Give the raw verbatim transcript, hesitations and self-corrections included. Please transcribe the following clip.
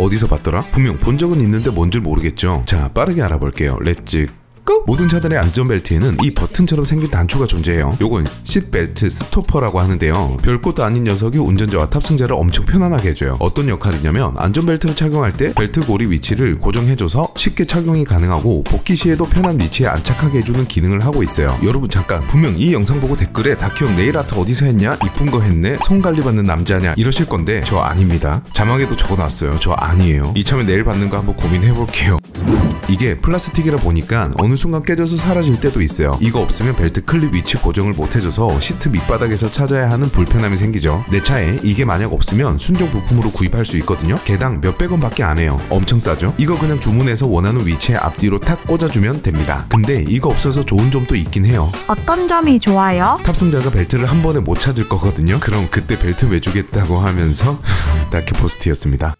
어디서 봤더라? 분명 본 적은 있는데 뭔줄 모르겠죠. 자, 빠르게 알아볼게요. 렛츠 고! 모든 차들의 안전벨트에는 이 버튼처럼 생긴 단추가 존재해요. 요건 시트벨트 스토퍼라고 하는데요. 별것도 아닌 녀석이 운전자와 탑승자를 엄청 편안하게 해줘요. 어떤 역할이냐면 안전벨트를 착용할 때 벨트 고리 위치를 고정해줘서 쉽게 착용이 가능하고 복귀 시에도 편한 위치에 안착하게 해주는 기능을 하고 있어요. 여러분 잠깐, 분명 이 영상 보고 댓글에 다키형 네일 아트 어디서 했냐? 이쁜 거 했네? 손 관리 받는 남자냐? 이러실 건데 저 아닙니다. 자막에도 적어놨어요. 저 아니에요. 이참에 네일 받는 거 한번 고민해볼게요. 이게 플라스틱이라 보니까 어느 순간 깨져서 사라질 때도 있어요. 이거 없으면 벨트 클립 위치 고정을 못해줘서 시트 밑바닥에서 찾아야 하는 불편함이 생기죠. 내 차에 이게 만약 없으면 순정 부품으로 구입할 수 있거든요. 개당 몇백 원 밖에 안 해요. 엄청 싸죠? 이거 그냥 주문해서 원하는 위치에 앞뒤로 탁 꽂아주면 됩니다. 근데 이거 없어서 좋은 점도 있긴 해요. 어떤 점이 좋아요? 탑승자가 벨트를 한 번에 못 찾을 거거든요. 그럼 그때 벨트 왜 주겠다고 하면서 다큐포스트였습니다.